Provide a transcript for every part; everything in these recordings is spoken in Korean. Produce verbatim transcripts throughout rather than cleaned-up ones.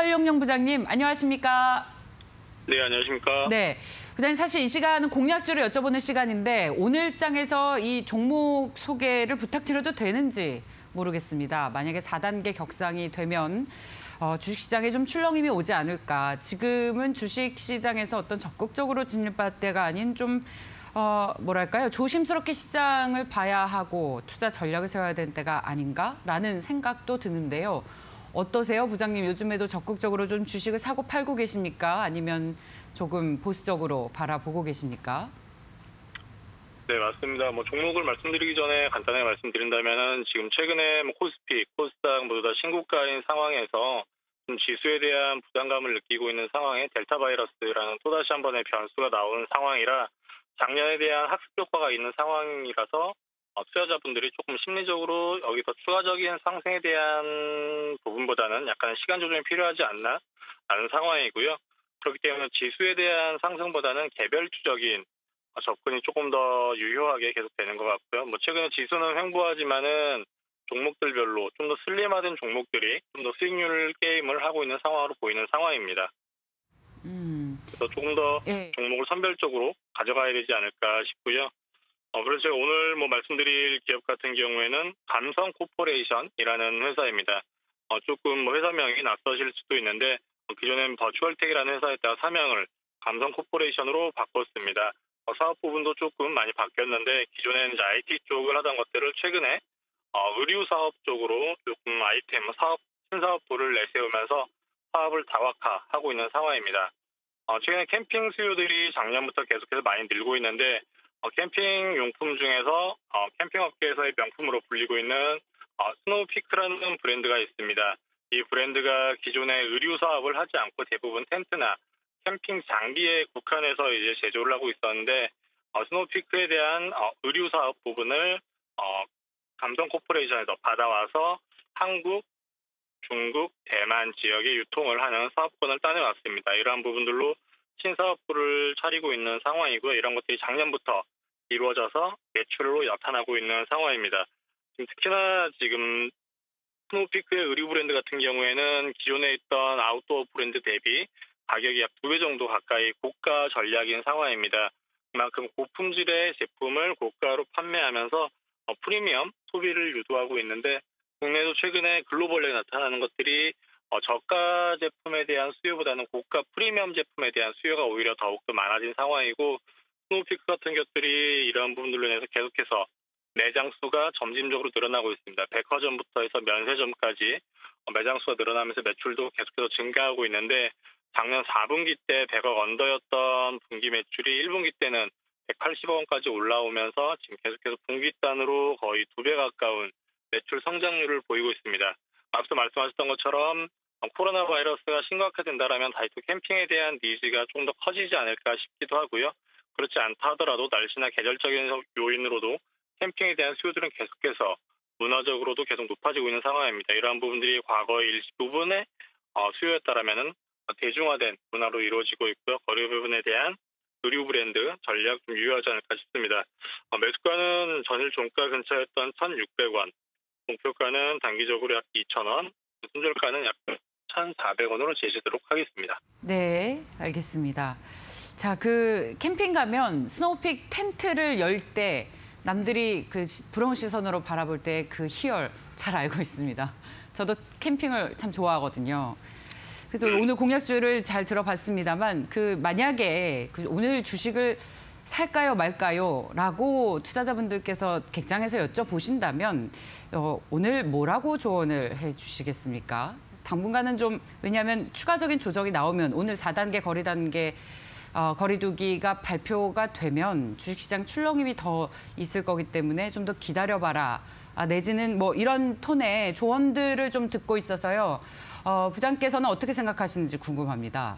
설용용 부장님, 안녕하십니까? 네, 안녕하십니까? 네, 부장님 사실 이 시간은 공략주를 여쭤보는 시간인데 오늘 장에서 이 종목 소개를 부탁드려도 되는지 모르겠습니다. 만약에 사 단계 격상이 되면 어, 주식시장에 좀 출렁임이 오지 않을까. 지금은 주식시장에서 어떤 적극적으로 진입할 때가 아닌 좀 어, 뭐랄까요? 조심스럽게 시장을 봐야 하고 투자 전략을 세워야 되는 때가 아닌가라는 생각도 드는데요. 어떠세요, 부장님? 요즘에도 적극적으로 좀 주식을 사고 팔고 계십니까? 아니면 조금 보수적으로 바라보고 계십니까? 네, 맞습니다. 뭐 종목을 말씀드리기 전에 간단하게 말씀드린다면은 지금 최근에 뭐 코스피, 코스닥 모두 다 신고가인 상황에서 좀 지수에 대한 부담감을 느끼고 있는 상황에 델타 바이러스라는 또다시 한 번의 변수가 나오는 상황이라 작년에 대한 학습 효과가 있는 상황이라서 어, 투자자분들이 조금 심리적으로 여기서 추가적인 상승에 대한 부분보다는 약간 시간 조정이 필요하지 않나 라는 상황이고요. 그렇기 때문에 지수에 대한 상승보다는 개별주적인 어, 접근이 조금 더 유효하게 계속되는 것 같고요. 뭐 최근에 지수는 횡보하지만은 종목들별로 좀 더 슬림화된 종목들이 좀 더 수익률 게임을 하고 있는 상황으로 보이는 상황입니다. 음. 그래서 조금 더 예. 종목을 선별적으로 가져가야 되지 않을까 싶고요. 어, 그래서 제가 오늘 뭐 말씀드릴 기업 같은 경우에는 감성 코퍼레이션이라는 회사입니다. 어, 조금 뭐 회사명이 낯서실 수도 있는데 어, 기존엔 버추얼텍이라는 회사에다가 사명을 감성 코퍼레이션으로 바꿨습니다. 어, 사업 부분도 조금 많이 바뀌었는데 기존에는 이제 아이티 쪽을 하던 것들을 최근에 어, 의류 사업 쪽으로 조금 아이템 사업 신사업부를 내세우면서 사업을 다각화하고 있는 상황입니다. 어, 최근에 캠핑 수요들이 작년부터 계속해서 많이 늘고 있는데 어, 캠핑 용품 중에서 어, 캠핑 업계에서의 명품으로 불리고 있는 어, 스노우피크라는 브랜드가 있습니다. 이 브랜드가 기존에 의류 사업을 하지 않고 대부분 텐트나 캠핑 장비에 국한해서 이제 제조를 하고 있었는데 어, 스노우피크에 대한 어, 의류 사업 부분을 어, 감성 코퍼레이션에서 받아와서 한국, 중국, 대만 지역에 유통을 하는 사업권을 따내왔습니다. 이러한 부분들로 신사업부를 차리고 있는 상황이고요. 이런 것들이 작년부터 이루어져서 매출로 나타나고 있는 상황입니다. 지금 특히나 지금 스노우피크의 의류 브랜드 같은 경우에는 기존에 있던 아웃도어 브랜드 대비 가격이 약 두 배 정도 가까이 고가 전략인 상황입니다. 그만큼 고품질의 제품을 고가로 판매하면서 프리미엄 소비를 유도하고 있는데 국내도 최근에 글로벌에 나타나는 것들이 어, 저가 제품에 대한 수요보다는 고가 프리미엄 제품에 대한 수요가 오히려 더욱더 많아진 상황이고 스노우피크 같은 것들이 이러한 부분들로 인해서 계속해서 매장 수가 점진적으로 늘어나고 있습니다. 백화점부터 해서 면세점까지 어, 매장 수가 늘어나면서 매출도 계속해서 증가하고 있는데 작년 사 분기 때 백억 언더였던 분기 매출이 일 분기 때는 백팔십억 원까지 올라오면서 지금 계속해서 분기 단으로 거의 두 배 가까운 매출 성장률을 보이고 있습니다. 앞서 말씀하셨던 것처럼 코로나 바이러스가 심각화된다라면 다이소 캠핑에 대한 니즈가 좀 더 커지지 않을까 싶기도 하고요. 그렇지 않다 하더라도 날씨나 계절적인 요인으로도 캠핑에 대한 수요들은 계속해서 문화적으로도 계속 높아지고 있는 상황입니다. 이러한 부분들이 과거의 일부분의 수요였다라면은 대중화된 문화로 이루어지고 있고요. 거래 부분에 대한 의류 브랜드 전략 좀 유효하지 않을까 싶습니다. 매수가는 전일 종가 근처였던 천육백 원, 목표가는 단기적으로 약 이천 원, 손절가는 약 천사백 원으로 제시하도록 하겠습니다. 네, 알겠습니다. 자, 그 캠핑 가면 스노우픽 텐트를 열 때 남들이 그 부러운 시선으로 바라볼 때 그 희열 잘 알고 있습니다. 저도 캠핑을 참 좋아하거든요. 그래서 음. 오늘 공략주를 잘 들어봤습니다만 그 만약에 그 오늘 주식을 살까요 말까요? 라고 투자자분들께서 객장에서 여쭤보신다면 어, 오늘 뭐라고 조언을 해주시겠습니까? 당분간은 좀 왜냐하면 추가적인 조정이 나오면 오늘 사 단계 거리 단계 어, 거리두기가 발표가 되면 주식시장 출렁임이 더 있을 거기 때문에 좀 더 기다려봐라. 아, 내지는 뭐 이런 톤의 조언들을 좀 듣고 있어서요. 어, 부장께서는 어떻게 생각하시는지 궁금합니다.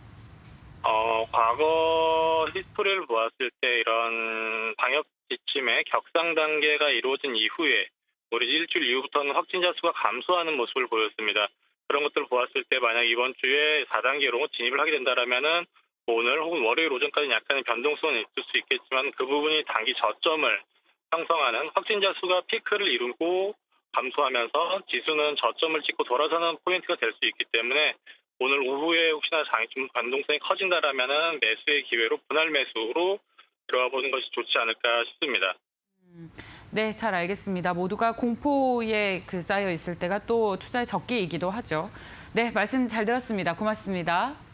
어, 과거 히스토리를 보았을 때 이런 방역 지침의 격상 단계가 이루어진 이후에 우리 일주일 이후부터는 확진자 수가 감소하는 모습을 보였습니다. 그런 것들을 보았을 때 만약 이번 주에 사 단계로 진입을 하게 된다라면은 오늘 혹은 월요일 오전까지 약간의 변동성은 있을 수 있겠지만 그 부분이 단기 저점을 형성하는 확진자 수가 피크를 이루고 감소하면서 지수는 저점을 찍고 돌아서는 포인트가 될 수 있기 때문에 오늘 오후에 혹시나 장이 좀 변동성이 커진다라면은 매수의 기회로 분할 매수로 들어가 보는 것이 좋지 않을까 싶습니다. 네, 잘 알겠습니다. 모두가 공포에 그 쌓여 있을 때가 또 투자의 적기이기도 하죠. 네, 말씀 잘 들었습니다. 고맙습니다.